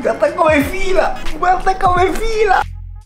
Guarda come fila! Guarda come fila!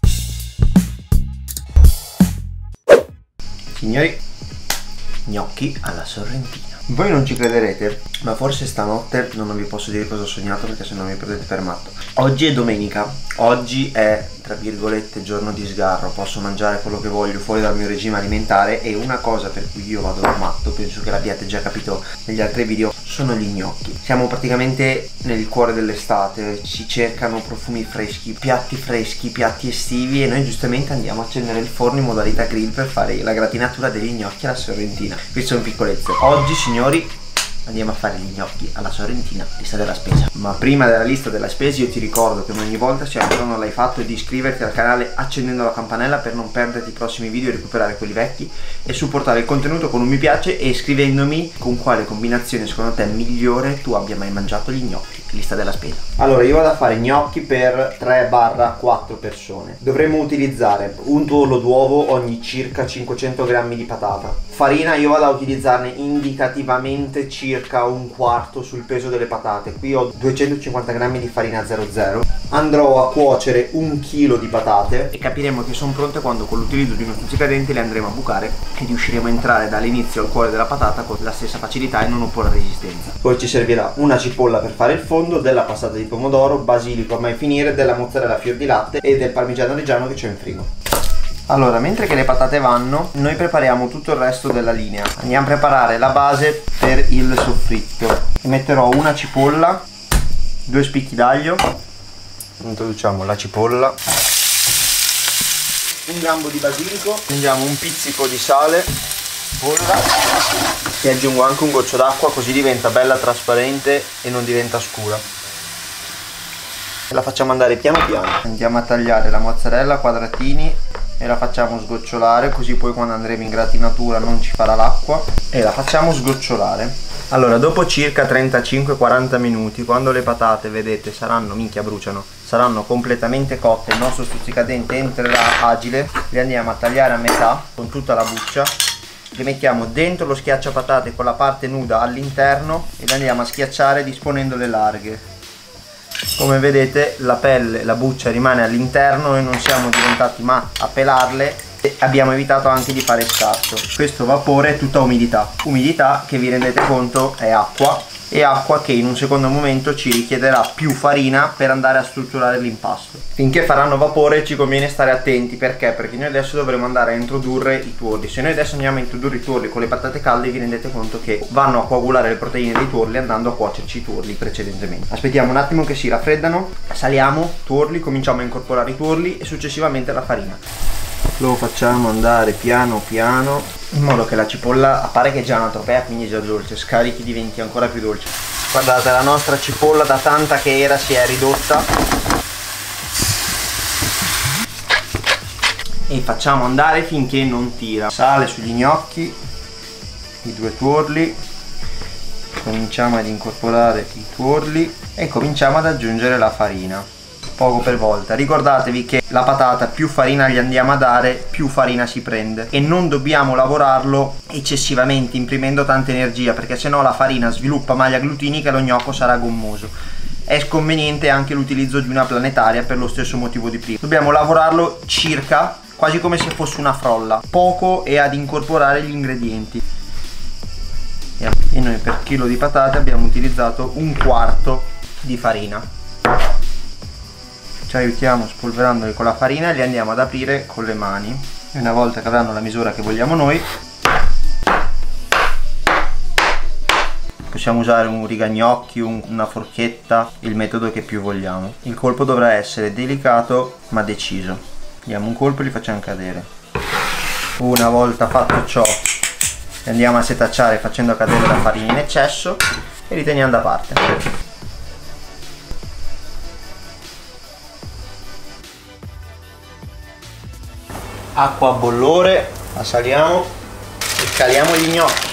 Signori, gnocchi alla sorrentina. Voi non ci crederete, ma forse stanotte non vi posso dire cosa ho sognato perché sennò mi prendete per matto. Oggi è domenica, oggi è tra virgolette giorno di sgarro, posso mangiare quello che voglio fuori dal mio regime alimentare e una cosa per cui io vado matto, penso che l'abbiate già capito negli altri video, sono gli gnocchi. Siamo praticamente nel cuore dell'estate, si cercano profumi freschi, piatti estivi e noi giustamente andiamo a accendere il forno in modalità grill per fare la gratinatura degli gnocchi alla sorrentina. Queste sono piccolezze. Oggi signori andiamo a fare gli gnocchi alla sorrentina, lista della spesa. Ma prima della lista della spesa io ti ricordo che ogni volta, se ancora non l'hai fatto, è di iscriverti al canale accendendo la campanella per non perderti i prossimi video e recuperare quelli vecchi, e supportare il contenuto con un mi piace e scrivendomi con quale combinazione secondo te migliore tu abbia mai mangiato gli gnocchi. Lista della spesa. Allora io vado a fare gnocchi per 3-4 persone. Dovremmo utilizzare un tuorlo d'uovo ogni circa 500 grammi di patata. Farina io vado a utilizzarne indicativamente circa un quarto sul peso delle patate. Qui ho 250 grammi di farina 00. Andrò a cuocere 1 chilo di patate e capiremo che sono pronte quando con l'utilizzo di uno stuzzicadenti le andremo a bucare e riusciremo a entrare dall'inizio al cuore della patata con la stessa facilità e non opporre resistenza. Poi ci servirà una cipolla per fare il fondo, della passata di pomodoro, basilico a mai finire, della mozzarella a fior di latte e del parmigiano reggiano che c'ho in frigo. Allora, mentre che le patate vanno, noi prepariamo tutto il resto della linea. Andiamo a preparare la base per il soffritto. Metterò una cipolla, 2 spicchi d'aglio, introduciamo la cipolla, un gambo di basilico, aggiungiamo un pizzico di sale, e aggiungo anche un goccio d'acqua così diventa bella trasparente e non diventa scura. E la facciamo andare piano piano. Andiamo a tagliare la mozzarella a quadratini e la facciamo sgocciolare, così poi quando andremo in gratinatura non ci farà l'acqua, e la facciamo sgocciolare. Allora, dopo circa 35-40 minuti, quando le patate, vedete, saranno, minchia bruciano, saranno completamente cotte, il nostro stuzzicadente entrerà agile, le andiamo a tagliare a metà con tutta la buccia, le mettiamo dentro lo schiacciapatate con la parte nuda all'interno e le andiamo a schiacciare disponendole larghe. Come vedete la pelle, la buccia rimane all'interno, noi non siamo diventati a pelarle e abbiamo evitato anche di fare scarto. Questo vapore è tutta umidità, umidità che vi rendete conto è acqua, e acqua che in un secondo momento ci richiederà più farina per andare a strutturare l'impasto. Finché faranno vapore ci conviene stare attenti, perché? Perché noi adesso dovremo andare a introdurre i tuorli. Se noi adesso andiamo a introdurre i tuorli con le patate calde vi rendete conto che vanno a coagulare le proteine dei tuorli andando a cuocerci i tuorli precedentemente. Aspettiamo un attimo che si raffreddano, saliamo, tuorli, cominciamo a incorporare i tuorli e successivamente la farina. Lo facciamo andare piano piano in modo che la cipolla, a parte che è già una tropea quindi è già dolce, scarichi diventi ancora più dolce. Guardate, la nostra cipolla da tanta che era si è ridotta e facciamo andare finché non tira. Sale sugli gnocchi, i 2 tuorli, cominciamo ad incorporare i tuorli e cominciamo ad aggiungere la farina poco per volta. Ricordatevi che la patata più farina gli andiamo a dare più farina si prende, e non dobbiamo lavorarlo eccessivamente imprimendo tanta energia, perché sennò la farina sviluppa maglia glutinica e lo gnocco sarà gommoso. È sconveniente anche l'utilizzo di una planetaria per lo stesso motivo di prima. Dobbiamo lavorarlo circa quasi come se fosse una frolla, poco, e ad incorporare gli ingredienti. E noi per chilo di patate abbiamo utilizzato un quarto di farina. Ci aiutiamo spolverandoli con la farina e li andiamo ad aprire con le mani, e una volta che avranno la misura che vogliamo noi possiamo usare un rigagnocchi, una forchetta, il metodo che più vogliamo. Il colpo dovrà essere delicato ma deciso. Diamo un colpo e li facciamo cadere. Una volta fatto ciò li andiamo a setacciare facendo cadere la farina in eccesso e li teniamo da parte. Acqua a bollore, la saliamo e caliamo gli gnocchi,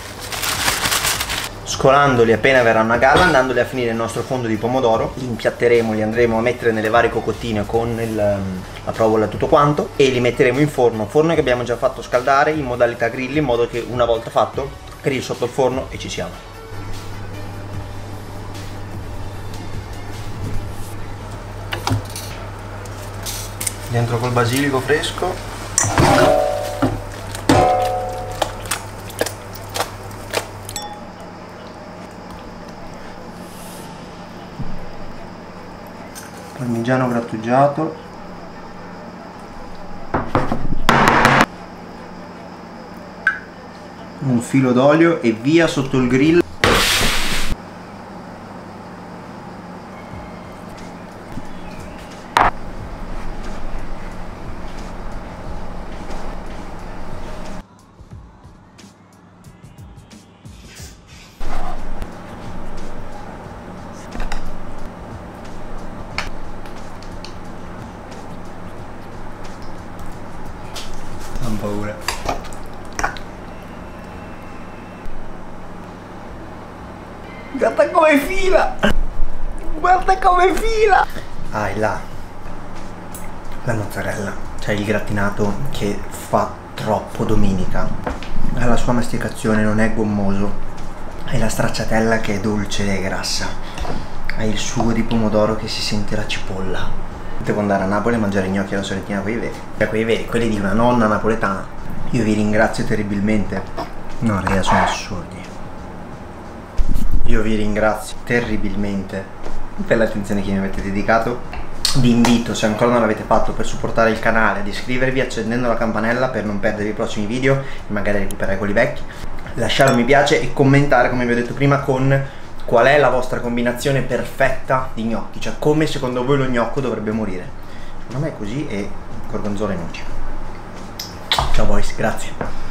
scolandoli appena verranno a galla, andandoli a finire nel nostro fondo di pomodoro. Li impiatteremo, li andremo a mettere nelle varie cocottine con la provola e tutto quanto, e li metteremo in forno che abbiamo già fatto scaldare in modalità grill, in modo che una volta fatto grill sotto il forno e ci siamo. dentro col basilico fresco. Parmigiano grattugiato. Un filo d'olio e via sotto il grill. Non ho paura. Guarda come fila! Guarda come fila! Ah, è là la mozzarella, cioè il grattinato che fa troppo domenica. Ha la sua masticazione, non è gommoso. Hai la stracciatella che è dolce e grassa. Hai il sugo di pomodoro che si sente la cipolla. Devo andare a Napoli a mangiare gnocchi alla sorrentina, quei veri. Cioè quei veri, quelli di una nonna napoletana. Io vi ringrazio terribilmente. No, ragazzi, sono assurdi. Io vi ringrazio terribilmente per l'attenzione che mi avete dedicato. Vi invito, se ancora non l'avete fatto, per supportare il canale, ad iscrivervi accendendo la campanella per non perdere i prossimi video e magari recuperare quelli vecchi. Lasciare un mi piace e commentare, come vi ho detto prima, con qual è la vostra combinazione perfetta di gnocchi, cioè come secondo voi lo gnocco dovrebbe morire. Secondo me è così, e gorgonzola e noci. Ciao boys, grazie.